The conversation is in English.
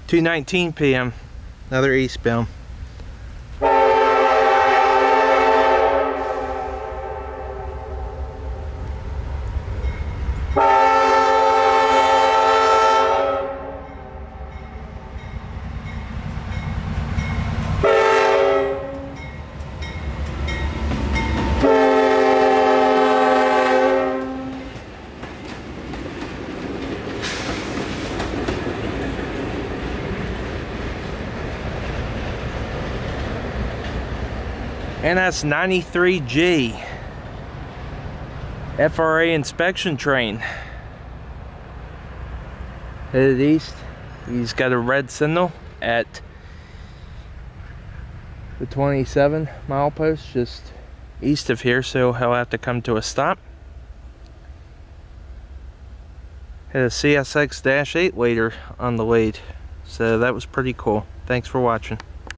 2:19 p.m. Another eastbound. And that's 93G FRA inspection train. Headed east. He's got a red signal at the 27 milepost just east of here, so he'll have to come to a stop. Had a CSX Dash 8 later on the lead, so that was pretty cool. Thanks for watching.